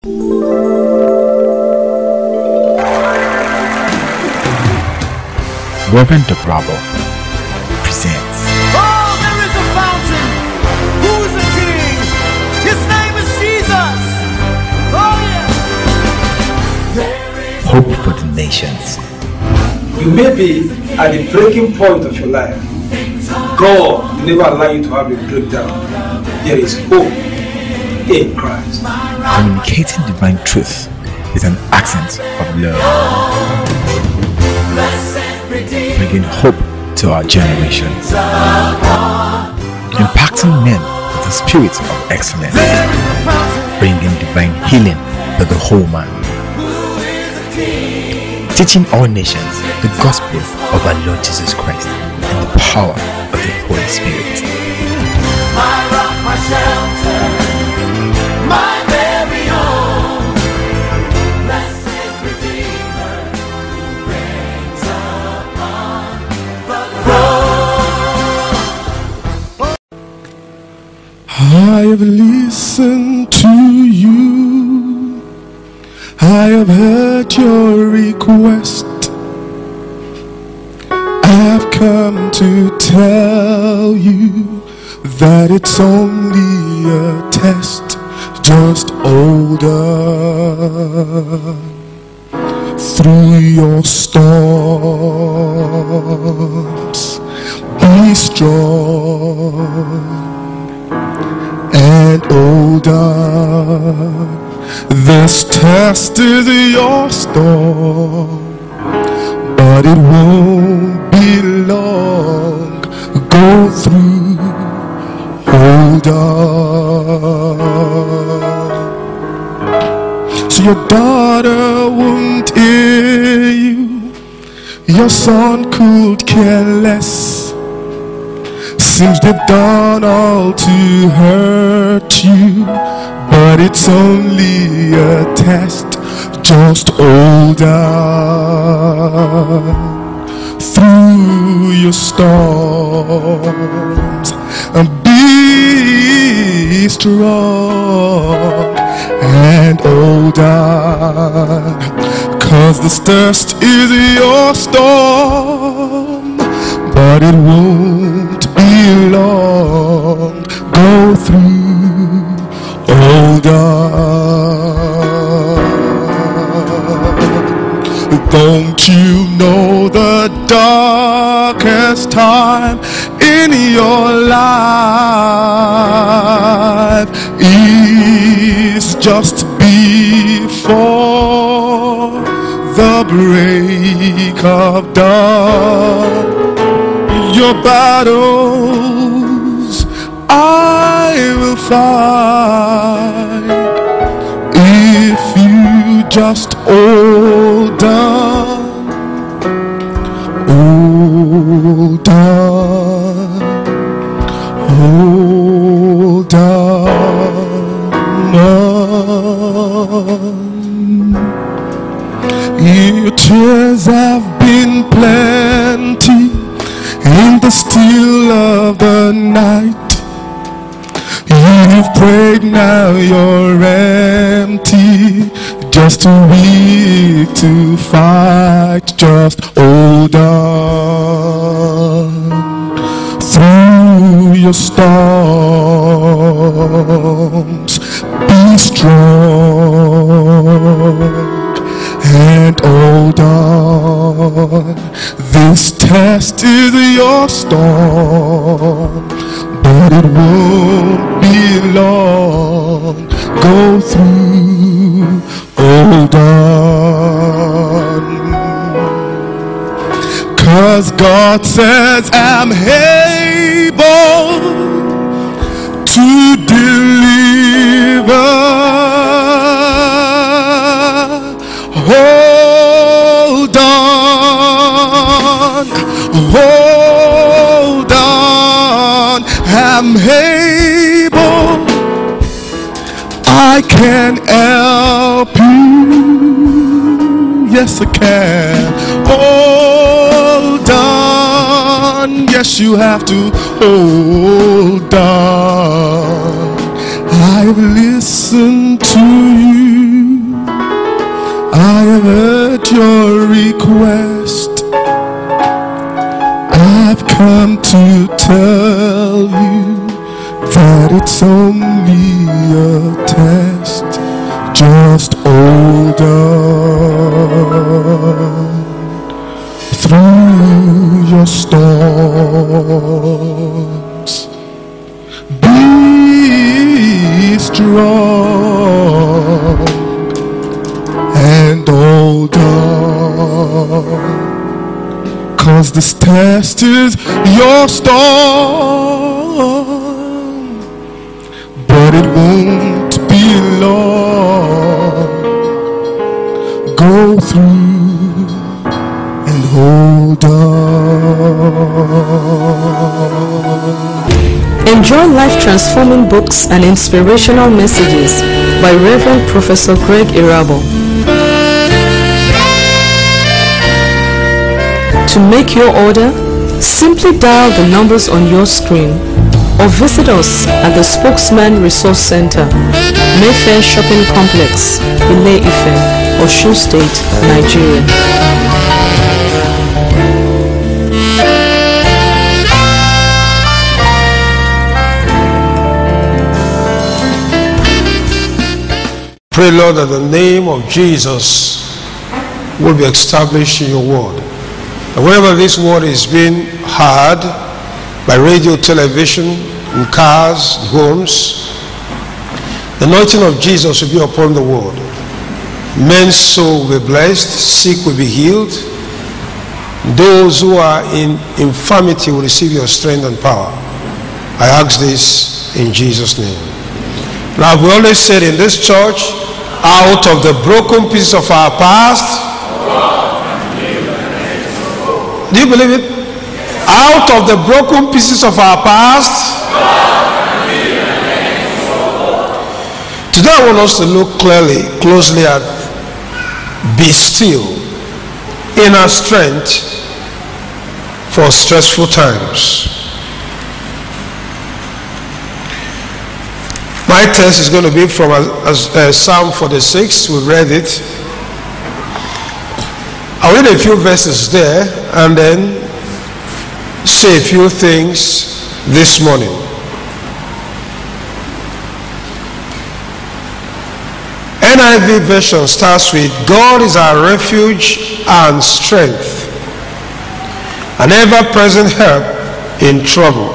Revd Erhabor presents. Oh, there is a fountain. Who is the king? His name is Jesus. Oh, yeah. Hope for the nations. You may be at the breaking point of your life. God will never allow you to have a breakdown. There is hope in Christ. Communicating divine truth with an accent of love. Bringing hope to our generations. Impacting men with the spirit of excellence. Bringing divine healing to the whole man. Teaching all nations the gospel of our Lord Jesus Christ and the power of the Holy Spirit. My rock, my shelter, my very own. Blessed Redeemer, who reigns upon the throne. I have listened to you. I have heard your request. I've come to tell you that it's only a test. Just hold on through your storms. Be strong and hold on. This test is your storm, but it won't be long. Go through, hold on. So your daughter won't hear you, your son could care less. Seems they've done all to hurt you, but it's only a test. Just hold on through your storms and be strong and hold on, 'cause this thirst is your storm, but it won't be long. Go through, hold on. Don't you know the darkest time in your life is just before the break of dawn? Your battles I will fight if you just hold on, hold on, hold on. Your tears have been plenty in the still of the night. You've prayed, now you're empty, just too weak to fight. Just hold on through your storms. Be strong and hold on. This test is your storm, but it won't be long. Go through, hold on, 'cause God says I'm able to deliver. Hold on, hold on, I'm able, I can help you, yes I can. Hold on, yes you have to hold on. I've listened to you. request. I've come to tell you that it's only a test. Just hold on through your storms. Be strong and hold on, 'cause this test is your storm, but it won't be long. Go through and hold on. Enjoy life-transforming books and inspirational messages by Reverend Professor Greg Erhabor. To make your order, simply dial the numbers on your screen or visit us at the Spokesman Resource Center, Mayfair Shopping Complex, Ile-Ife, Osun State, Nigeria. Pray, Lord, that the name of Jesus will be established in your word. And wherever this word is being heard, by radio, television, in cars, homes, the anointing of Jesus will be upon the word. Men's soul will be blessed, sick will be healed. Those who are in infirmity will receive your strength and power. I ask this in Jesus' name. Now, we always said in this church, out of the broken pieces of our past, do you believe it? Out of the broken pieces of our past, today I want us to look closely at be still, inner strength for stressful times. My text is going to be from Psalm 46. We read it. I'll read a few verses there and then say a few things this morning. NIV version starts with, God is our refuge and strength, an ever-present help in trouble.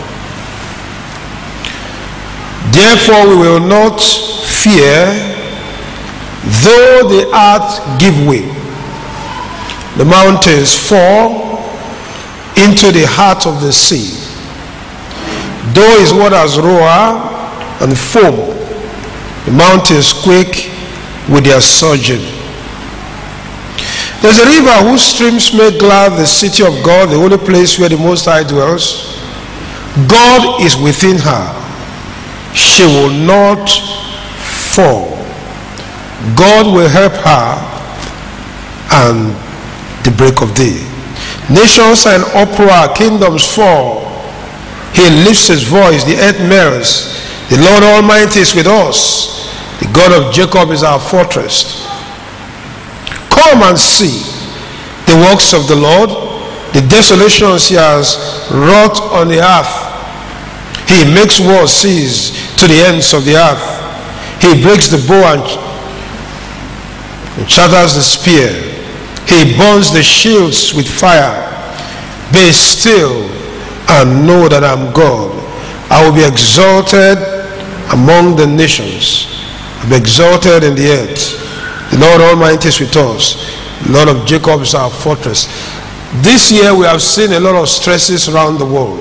Therefore we will not fear, though the earth give way, the mountains fall into the heart of the sea, though his waters roar and foam, the mountains quake with their surging. There's a river whose streams make glad the city of God, the holy place where the Most High dwells. God is within her. She will not fall. God will help her and the break of day. Nations are in uproar, kingdoms fall. He lifts his voice, the earth melts. The Lord Almighty is with us. The God of Jacob is our fortress. Come and see the works of the Lord, the desolations he has wrought on the earth. He makes war cease to the ends of the earth. He breaks the bow and shatters the spear. He burns the shields with fire. Be still and know that I am God. I will be exalted among the nations. I will be exalted in the earth. The Lord Almighty is with us. The Lord of Jacob is our fortress. This year we have seen a lot of stresses around the world.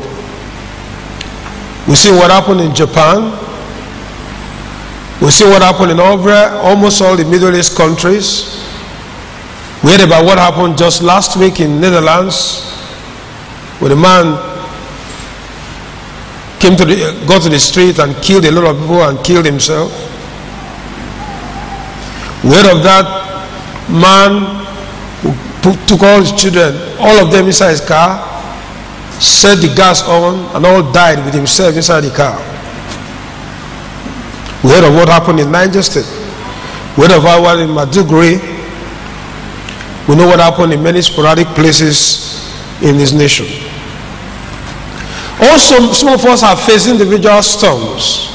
We see what happened in Japan. We see what happened in almost all the Middle East countries. We heard about what happened just last week in Netherlands, where a man got to the street and killed a lot of people and killed himself. We heard of that man who took all his children, all of them inside his car, set the gas on, and all died with himself inside the car. We heard of what happened in Niger State. We heard of what in Maiduguri, We know what happened in many sporadic places in this nation. Also, some of us have faced individual storms.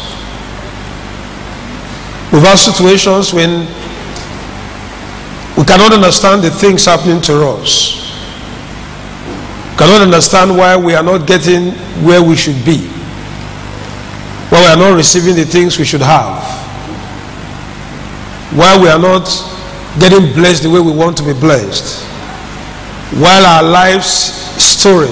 We've had situations when we cannot understand the things happening to us. Cannot understand why we are not getting where we should be. Why we are not receiving the things we should have. Why we are not getting blessed the way we want to be blessed. While our life's story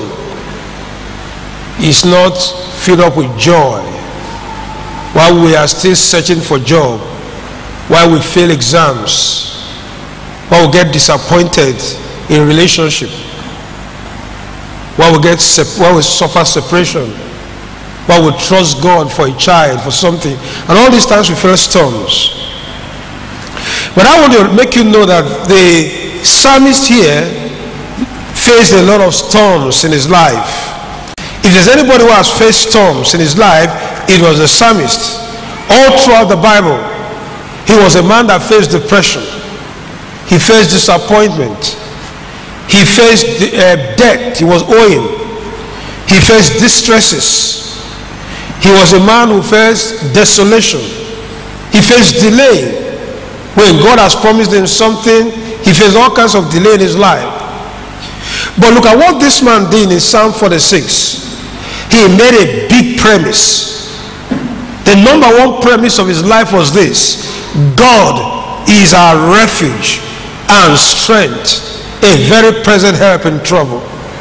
is not filled up with joy. While we are still searching for job. While we fail exams. While we get disappointed in relationship. While we suffer separation. While we trust God for a child, for something. And all these times we face storms. But I want to make you know that the psalmist here faced a lot of storms in his life. If there's anybody who has faced storms in his life, it was the psalmist. All throughout the Bible, he was a man that faced depression. He faced disappointment. He faced debt he was owing. He faced distresses. He was a man who faced desolation. He faced delay. When God has promised him something, he faced all kinds of delay in his life. But look at what this man did in Psalm 46. He made a big premise. The number one premise of his life was this: God is our refuge and strength, a very present help in trouble.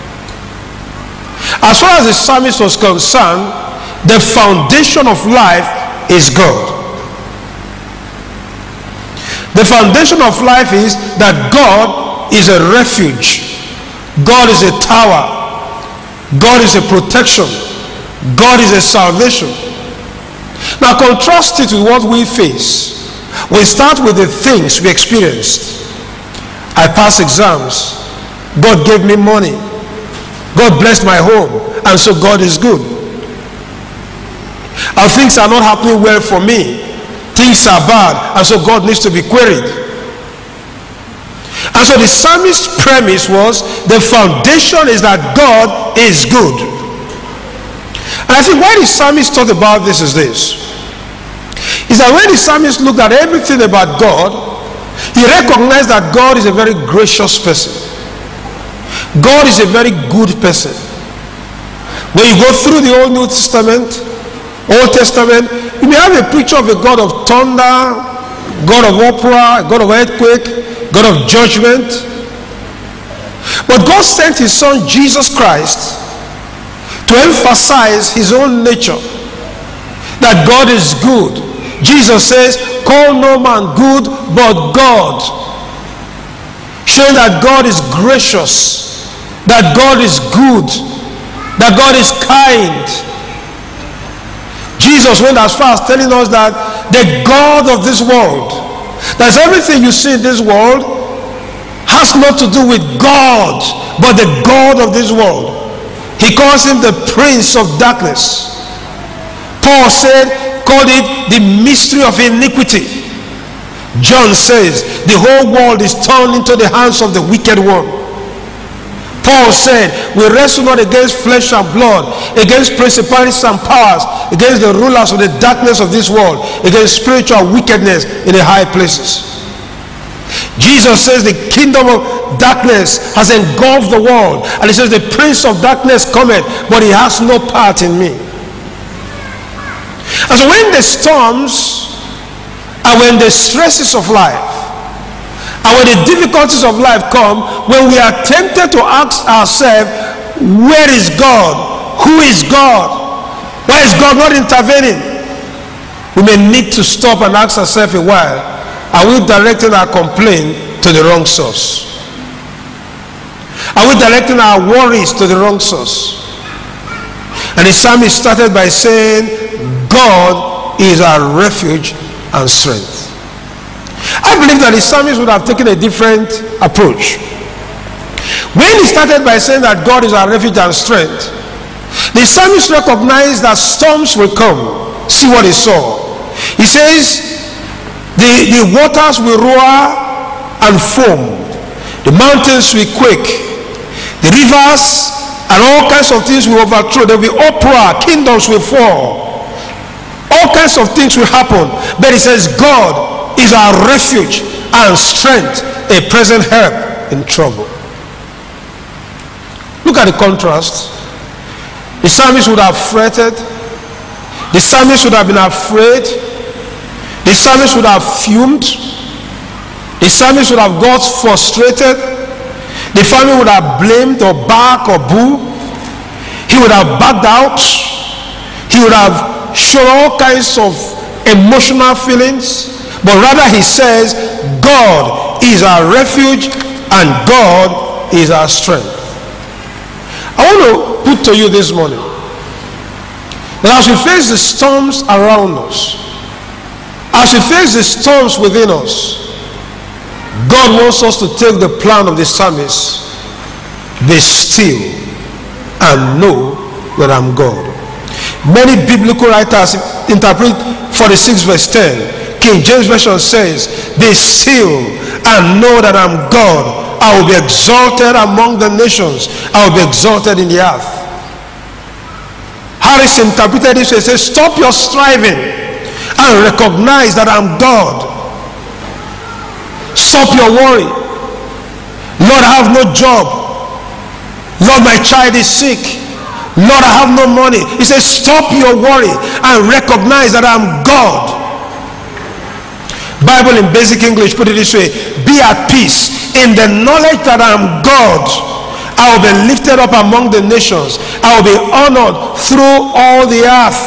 As far as the psalmist was concerned, the foundation of life is God. The foundation of life is that God is a refuge. God is a tower. God is a protection. God is a salvation. Now contrast it with what we face. We start with the things we experienced. I passed exams. God gave me money. God blessed my home. And so God is good. And things are not happening well for me. Things are bad, and so God needs to be queried. And so the psalmist's premise was the foundation is that God is good. And I think why the psalmist thought about this is this: is that when the psalmist looked at everything about God, he recognized that God is a very gracious person. God is a very good person. When you go through the Old Testament, you may have a picture of a God of thunder, God of opera, God of earthquake, God of judgment. But God sent his son Jesus Christ to emphasize his own nature, that God is good. Jesus says, call no man good but God, showing that God is gracious, that God is good, that God is kind. Jesus went as far as telling us that the God of this world, that everything you see in this world has not to do with God, but the God of this world. He calls him the Prince of Darkness. Paul called it the mystery of iniquity. John says the whole world is turned into the hands of the wicked one. Paul said, we wrestle not against flesh and blood, against principalities and powers, against the rulers of the darkness of this world, against spiritual wickedness in the high places. Jesus says the kingdom of darkness has engulfed the world, and he says the prince of darkness cometh, but he has no part in me. And so when the storms and when the stresses of life and when the difficulties of life come, when we are tempted to ask ourselves, where is God? Who is God? Why is God not intervening? We may need to stop and ask ourselves a while, are we directing our complaint to the wrong source? Are we directing our worries to the wrong source? And the psalmist started by saying, God is our refuge and strength. I believe that the psalmist would have taken a different approach. When he started by saying that God is our refuge and strength, the psalmist recognized that storms will come. See what he saw. He says, the waters will roar and foam. The mountains will quake. The rivers and all kinds of things will overthrow. There will be uproar. Kingdoms will fall. All kinds of things will happen. But it says God is our refuge and strength, a present help in trouble. Look at the contrast. The psalmist would have fretted. The psalmist would have been afraid. The psalmist would have fumed. The psalmist would have got frustrated. The family would have blamed or barked or booed. He would have backed out. He would have shown all kinds of emotional feelings. But rather he says, God is our refuge and God is our strength. I want to put to you this morning that as we face the storms around us, as we face the storms within us, God wants us to take the plan of the psalmist. Be still and know that I'm God. Many biblical writers interpret 46 verse 10. King James Version says, be still and know that I'm God. I will be exalted among the nations. I will be exalted in the earth. Harris interpreted this way. He says, stop your striving and recognize that I'm God. Stop your worry. Lord, I have no job. Lord, my child is sick. Lord, I have no money. He says, stop your worry and recognize that I'm God. Bible in basic English put it this way: be at peace in the knowledge that I am God. I will be lifted up among the nations. I will be honored through all the earth.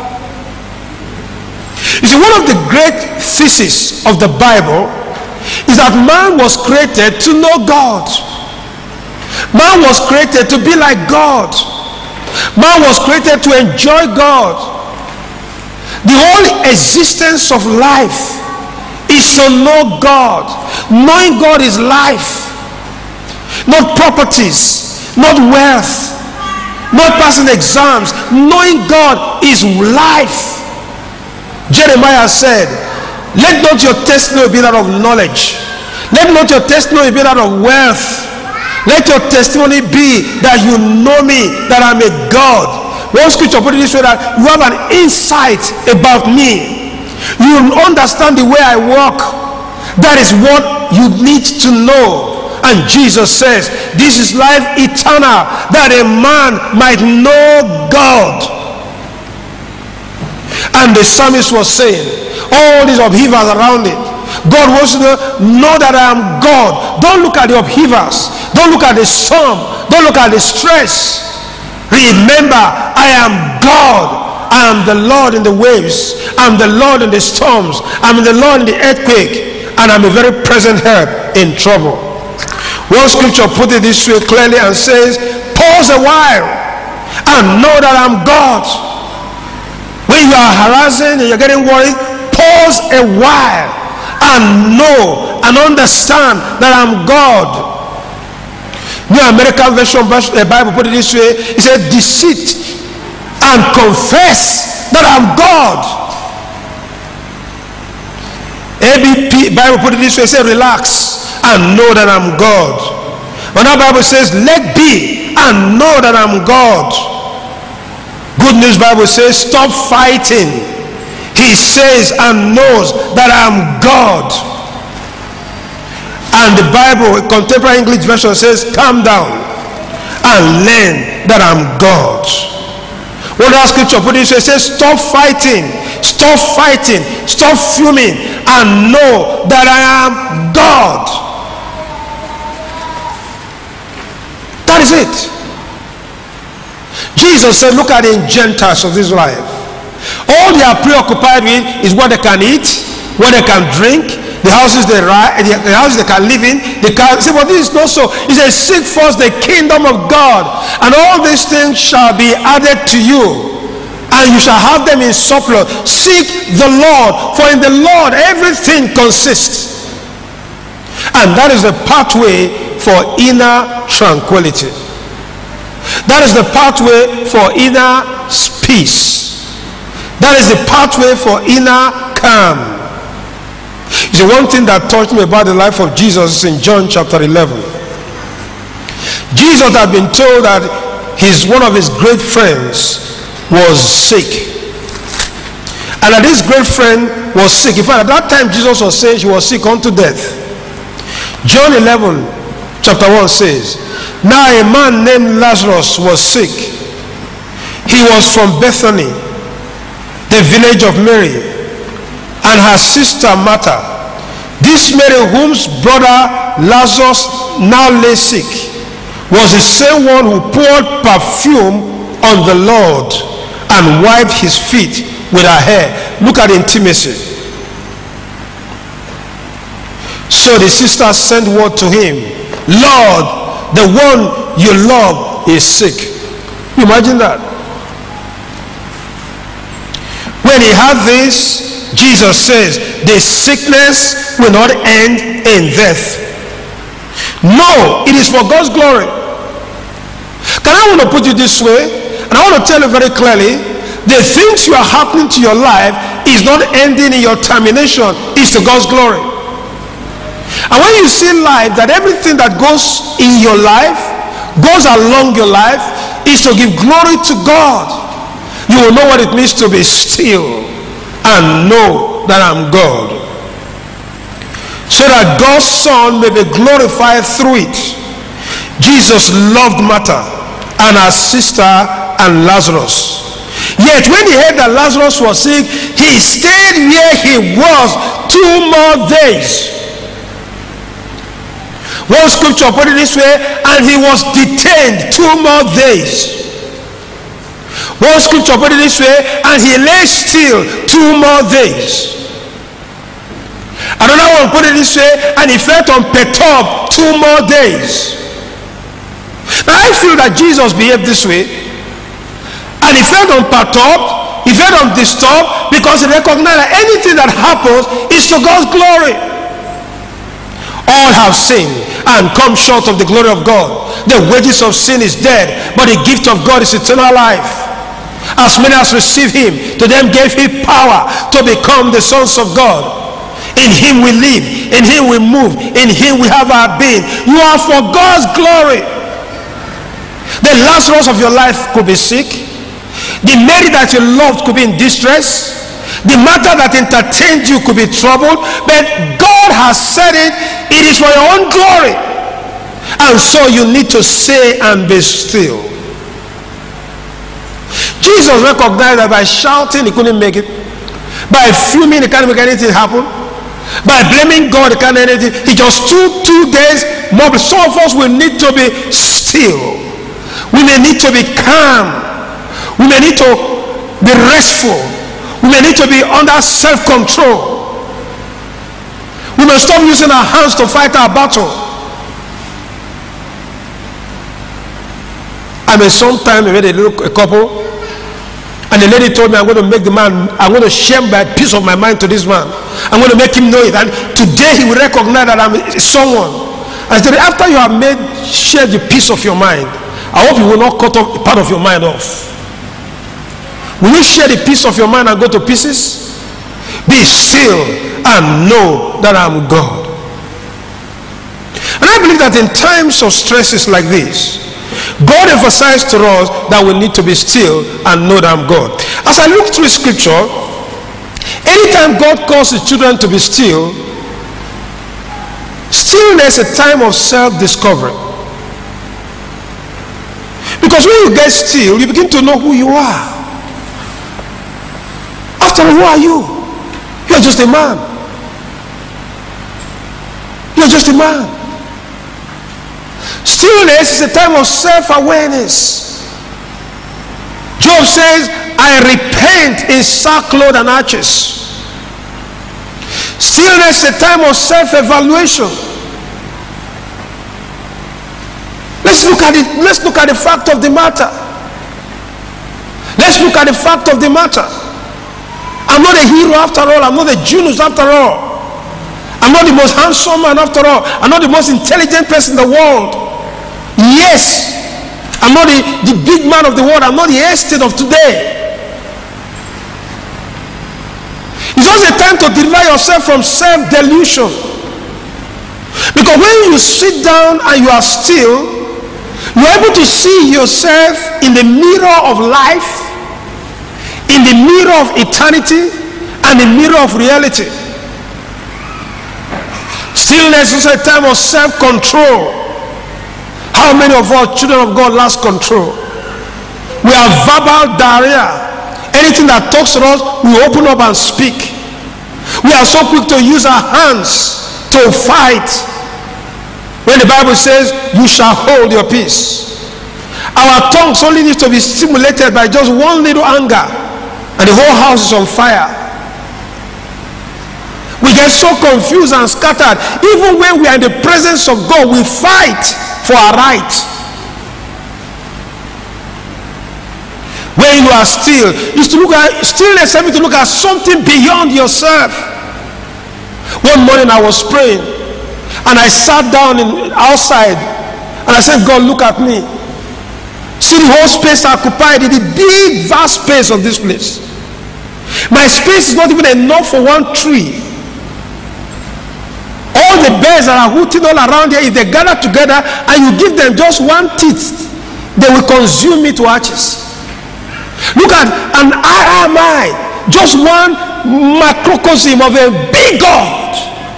You see, one of the great theses of the Bible is that man was created to know God. Man was created to be like God. Man was created to enjoy God. The whole existence of life is to know God. Knowing God is life. Not properties, not wealth, not passing exams. Knowing God is life. Jeremiah said, let not your testimony be that of knowledge. Let not your testimony be that of wealth. Let your testimony be that you know me, that I'm a God. One scripture put it this way, that you have an insight about me. You understand the way I walk. That is what you need to know. And Jesus says, this is life eternal, that a man might know God. And the psalmist was saying, all these upheavals around it, God wants you to know that I am God. Don't look at the upheavals. Don't look at the storm. Don't look at the stress. Remember, I am God. I am the Lord in the waves. I'm the Lord in the storms. I'm the Lord in the earthquake. And I'm a very present help in trouble. One scripture put it this way clearly and says, pause a while and know that I'm God. When you are harassing and you're getting worried, pause a while and know and understand that I'm God. New American Version Bible put it this way. It said, deceit and confess that I'm God. ABP Bible put it this way. It said, relax and know that I'm God. Another Bible says, let be and know that I'm God. Good News Bible says, stop fighting. He says and knows that I'm God. And the Bible, Contemporary English Version says, calm down and learn that I'm God. One other scripture put it, says, stop fighting, stop fighting, stop fuming, and know that I am God. That is it. Jesus said, look at the Gentiles of this life. All they are preoccupied with is what they can eat, what they can drink, the houses they ride, the houses they can live in. They can say, but this is not so. He says, seek first the kingdom of God, and all these things shall be added to you, and you shall have them in surplus. Seek the Lord, for in the Lord everything consists. And that is the pathway for inner tranquility. That is the pathway for inner peace. That is the pathway for inner calm. You see, one thing that touched me about the life of Jesus is in John chapter 11. Jesus had been told that one of his great friends was sick. And that this great friend was sick. In fact, at that time Jesus was saying she was sick unto death. John 11 chapter 1 says, now a man named Lazarus was sick. He was from Bethany, the village of Mary, and her sister Martha. This Mary, whose brother Lazarus now lay sick, was the same one who poured perfume on the Lord and wiped his feet with her hair. Look at intimacy. So the sister sent word to him, Lord, the one you love is sick. Imagine that. When he had this, Jesus says, the sickness will not end in death. No, it is for God's glory. Can I want to put it this way? And I want to tell you very clearly, the things you are happening to your life is not ending in your termination. It's to God's glory. And when you see life, that everything that goes in your life, goes along your life, is to give glory to God. You will know what it means to be still and know that I'm God. So that God's Son may be glorified through it. Jesus loved Martha and her sister and Lazarus. Yet when he heard that Lazarus was sick, he stayed where he was 2 more days. One scripture put it this way, and he was detained 2 more days. One scripture put it this way, and he lay still 2 more days. Another one put it this way, and he felt unperturbed 2 more days. Now I feel that Jesus behaved this way, and he felt unperturbed, he felt undisturbed, because he recognized that anything that happens is to God's glory. All have sinned and come short of the glory of God. The wages of sin is death, but the gift of God is eternal life. As many as receive him, to them gave he power to become the sons of God. In him we live, in him we move, in him we have our being. You are for God's glory. The Lazarus of your life could be sick. The Mary that you loved could be in distress. The matter that entertained you could be troubled. But God has said it, it is for your own glory. And so you need to say and be still. Jesus recognized that by shouting he couldn't make it. By fuming he can't make anything happen. By blaming God he can't do anything. He just took 2 days more. Some of us will need to be still. We may need to be calm. We may need to be restful. We may need to be under self-control. We may stop using our hands to fight our battle. I mean, sometime I met a couple, and the lady told me, I'm going to make the man, I'm going to share my piece of my mind to this man. I'm going to make him know it. And today he will recognize that I'm someone. I said, after you have shared the piece of your mind, I hope you will not cut off part of your mind off. Will you share the piece of your mind and go to pieces? Be still and know that I'm God. And I believe that in times of stresses like this, God emphasized to us that we need to be still and know that I'm God. As I look through scripture, anytime God calls his children to be still, stillness is a time of self-discovery. Because when you get still, you begin to know who you are. After all, who are you? You're just a man. You're just a man. Stillness is a time of self-awareness. Job says, I repent in sackcloth and ashes. Stillness is a time of self-evaluation. Let's look at it. Let's look at the fact of the matter. Let's look at the fact of the matter. I'm not a hero after all. I'm not a genius after all. I'm not the most handsome man after all. I'm not the most intelligent person in the world. Yes, I'm not the big man of the world. I'm not the Einstein of today. It's also a time to deliver yourself from self-delusion. Because when you sit down and you are still, You're able to see yourself in the mirror of life, in the mirror of eternity, and the mirror of reality. Stillness is a time of self-control. How many of us children of God lost control? We have verbal diarrhea. Anything that talks to us, we open up and speak. We are so quick to use our hands to fight, when the Bible says, you shall hold your peace. Our tongues only need to be stimulated by just one little anger, and the whole house is on fire. We get so confused and scattered. Even when we are in the presence of God, we fight for our right. When you are still, is to look at stillness, help you to look at something beyond yourself. One morning I was praying, and I sat down outside, and I said, God, look at me. See the whole space occupied in the big, vast space of this place. My space is not even enough for one tree. All the birds that are hooting all around here, if they gather together and you give them just one teeth, they will consume me to ashes. Look at, and I am just one microcosm of a big God.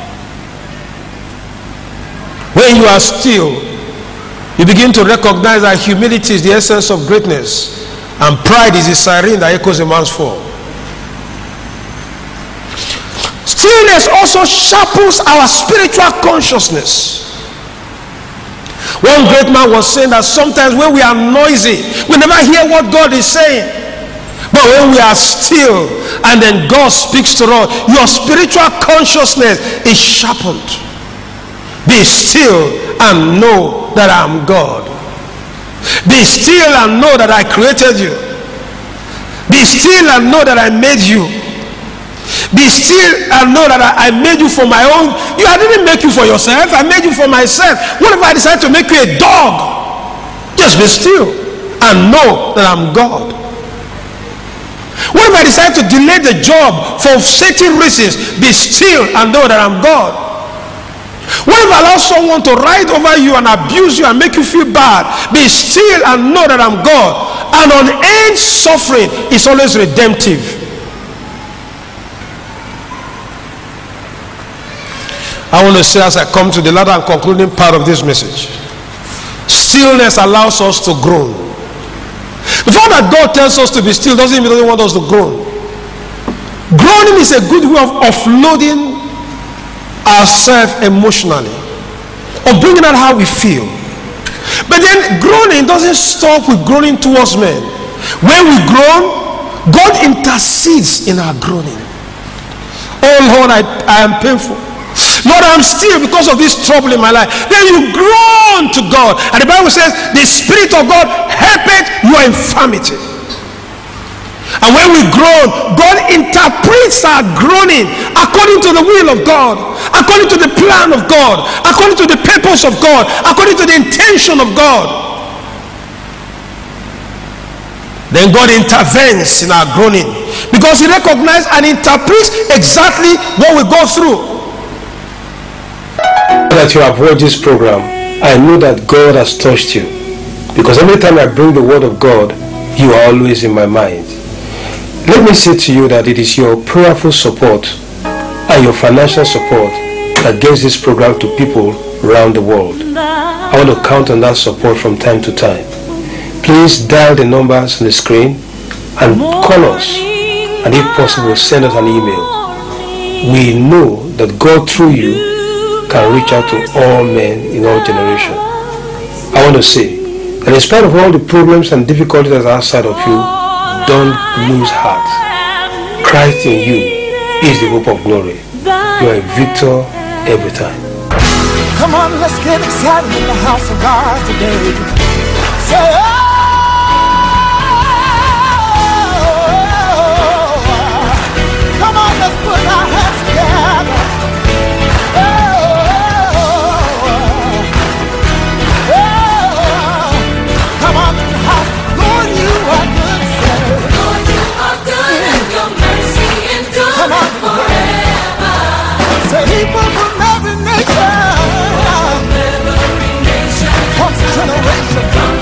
When you are still, you begin to recognize that humility is the essence of greatness, and pride is the siren that echoes a man's fall. Stillness also sharpens our spiritual consciousness. One great man was saying that sometimes when we are noisy, we never hear what God is saying. But when we are still and then God speaks to us, your spiritual consciousness is sharpened. Be still and know that I am God. Be still and know that I created you. Be still and know that I made you. Be still and know that I made you for my own. I didn't make you for yourself. I made you for myself. What if I decide to make you a dog? Just be still and know that I'm God. What if I decide to delay the job for certain reasons? Be still and know that I'm God. What if I allow someone to ride over you and abuse you and make you feel bad? Be still and know that I'm God. And unending suffering is always redemptive. I want to say, as I come to the latter and concluding part of this message, stillness allows us to groan. The fact that God tells us to be still doesn't mean He doesn't want us to groan. Groaning is a good way of offloading ourselves emotionally, of bringing out how we feel. But then groaning doesn't stop with groaning towards men. When we groan, God intercedes in our groaning. Oh Lord, I am painful. Lord, I'm still because of this trouble in my life. Then you groan to God. And the Bible says, the Spirit of God helpeth your infirmity. And when we groan, God interprets our groaning according to the will of God, according to the plan of God, according to the purpose of God, according to the intention of God. Then God intervenes in our groaning because He recognizes and interprets exactly what we go through. That you have watched this program, I know that God has touched you, because every time I bring the word of God, you are always in my mind. Let me say to you that it is your prayerful support and your financial support that gets this program to people around the world. I want to count on that support from time to time. Please dial the numbers on the screen and call us, and if possible send us an email. We know that God through you can reach out to all men in all generations. I want to say that in spite of all the problems and difficulties that are outside of you, don't lose heart. Christ in you is the hope of glory. You are a victor every time. Come on, let's get excited in the house of God today. Say, oh, come on, let's put our hands together. People from every nation, from generation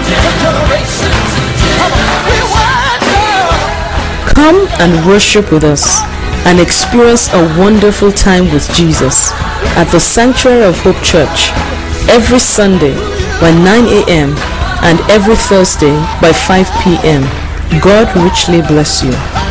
Come and worship with us and experience a wonderful time with Jesus at the Sanctuary of Hope Church every Sunday by 9 a.m. and every Thursday by 5 p.m. God richly bless you.